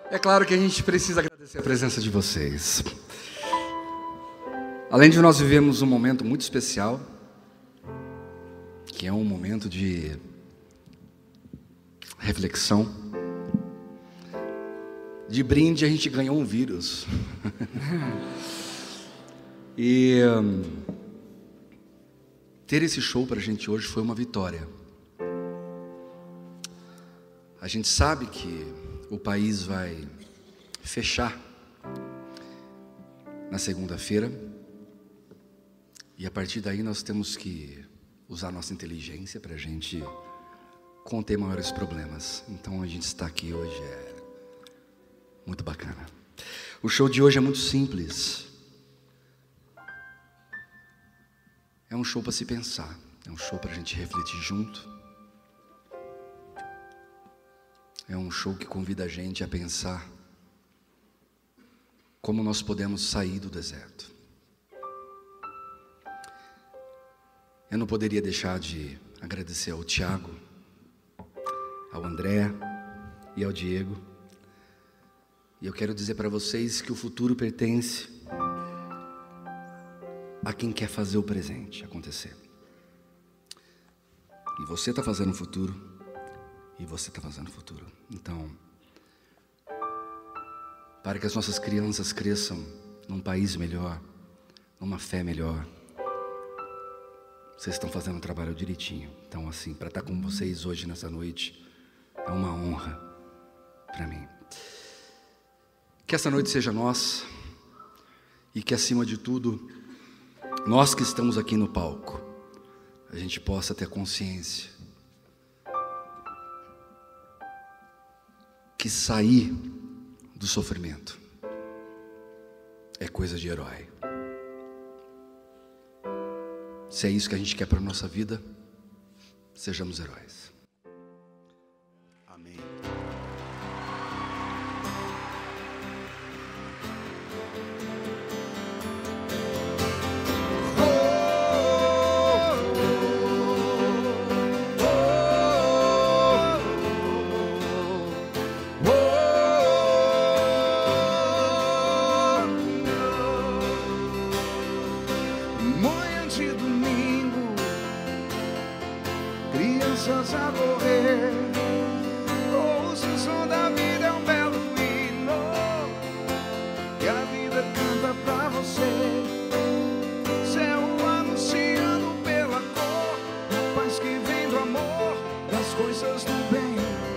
É claro que a gente precisa agradecer a presença de vocês. Além de nós vivermos um momento muito especial, que é um momento de reflexão, de brinde a gente ganhou um vírus. E ter esse show para a gente hoje foi uma vitória. A gente sabe que o país vai fechar na segunda-feira, e a partir daí nós temos que usar nossa inteligência para a gente conter maiores problemas. Então a gente está aqui hoje, é muito bacana. O show de hoje é muito simples. É um show para se pensar, é um show para a gente refletir junto. É um show que convida a gente a pensar como nós podemos sair do deserto. Eu não poderia deixar de agradecer ao Tiago, ao André e ao Diego. E eu quero dizer para vocês que o futuro pertence a quem quer fazer o presente acontecer. E você está fazendo o futuro. E você está fazendo o futuro. Então, para que as nossas crianças cresçam num país melhor, numa fé melhor, vocês estão fazendo o trabalho direitinho. Então, assim, para estar com vocês hoje nessa noite, é uma honra para mim. Que essa noite seja nossa, e que, acima de tudo, nós que estamos aqui no palco, a gente possa ter consciência que sair do sofrimento é coisa de herói. Se é isso que a gente quer para a nossa vida, sejamos heróis. Amém. A correr, ouça o som da vida, é um belo hino que a vida canta pra você. Céu anunciando pela cor, paz que vem do amor, das coisas do bem.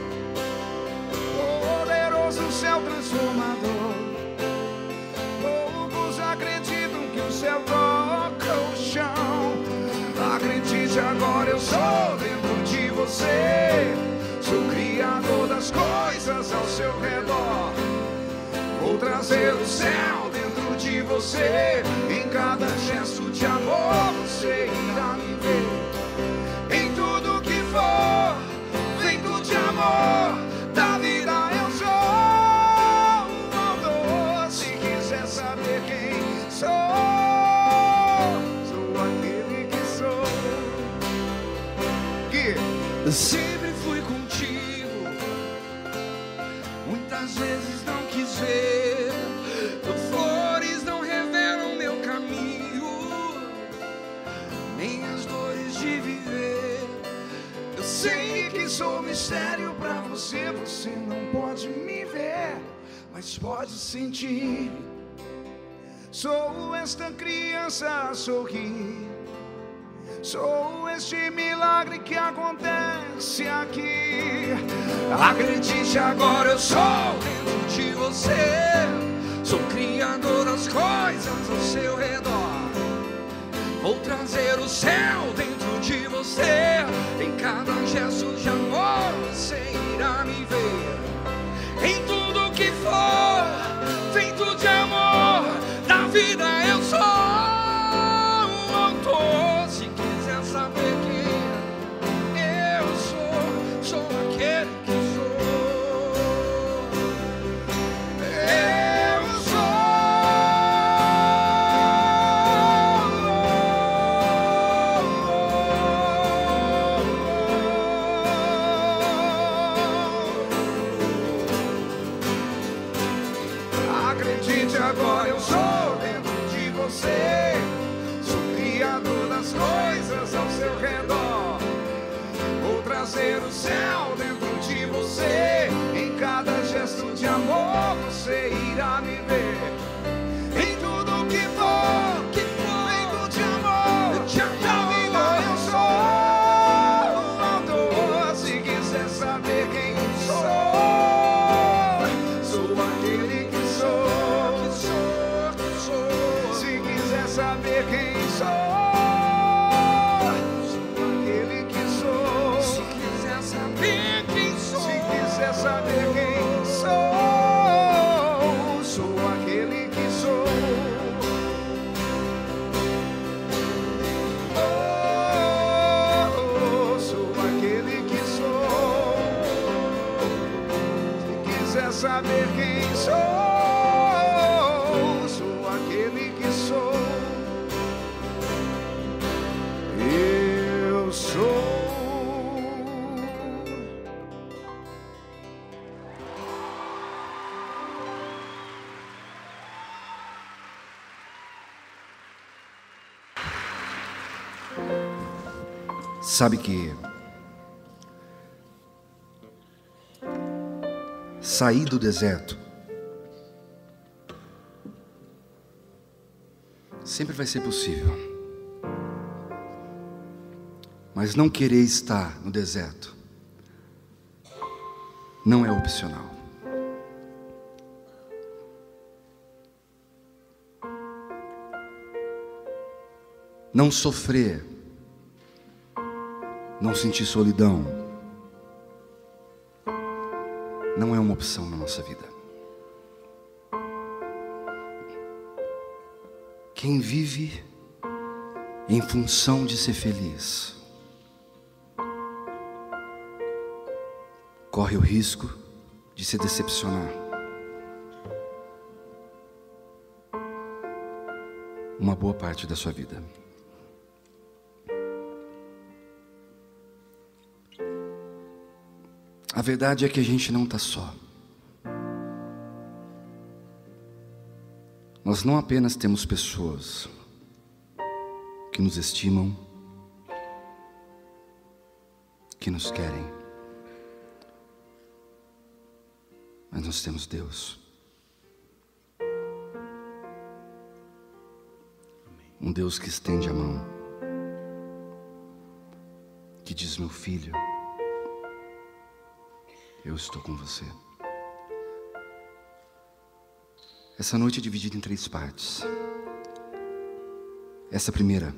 Poderoso céu transformador, poucos acreditam que o céu toca o chão. Acredite agora, eu sou dentro de você, sou criador das coisas ao seu redor. Vou trazer o céu dentro de você, em cada gesto de amor você irá me ver. Em tudo que for feito de amor, da vida eu sou um autor. Se quiser saber quem sou, eu sempre fui contigo, muitas vezes não quis ver. Flores não revelam meu caminho, nem as dores de viver. Eu sei que sou mistério pra você, você não pode me ver, mas pode sentir. Sou esta criança a sorrir, sou este milagre que acontece aqui. Acredite agora, eu sou dentro de você, sou criador das coisas ao seu redor. Vou trazer o céu dentro de você, em cada gesto de amor você irá me ver. Em tudo que for feito de amor, da vida eu sou um autor. Saber quem eu sou, sou aquele que sou. Eu sou. acredite agora, eu sou dentro de você. Sou criador das coisas ao seu redor. Vou trazer o céu dentro de você. Em cada gesto de amor você irá me ver. Em tudo que for, feito de amor, da vida eu sou o autor. Se quiser saber quem sou, sou aquele que sou. Se quiser saber quem sou, saber quem sou, sou aquele que sou. Oh, sou aquele que sou. Se quiser saber quem sou, sou aquele que sou. Eu sou. Sabe que sair do deserto sempre vai ser possível, mas não querer estar no deserto não é opcional. Não sofrer, não sentir solidão, não é uma opção na nossa vida. Quem vive em função de ser feliz, corre o risco de se decepcionar. Uma boa parte da sua vida. A verdade é que a gente não está só. Nós não apenas temos pessoas que nos estimam, que nos querem, mas nós temos Deus. Um Deus que estende a mão, que diz: meu filho, eu estou com você. Essa noite é dividida em 3 partes. Essa primeira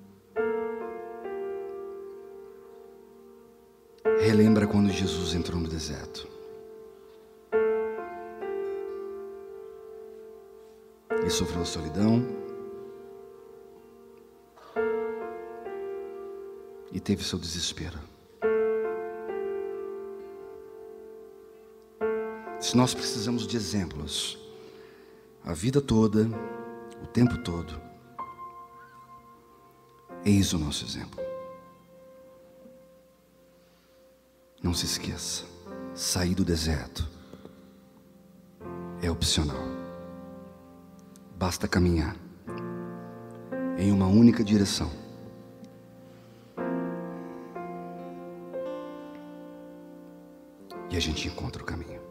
relembra quando Jesus entrou no deserto. E sofreu a solidão. E teve seu desespero. Se nós precisamos de exemplos a vida toda, o tempo todo, eis o nosso exemplo. Não se esqueça, sair do deserto é opcional. Basta caminhar em uma única direção. E a gente encontra o caminho.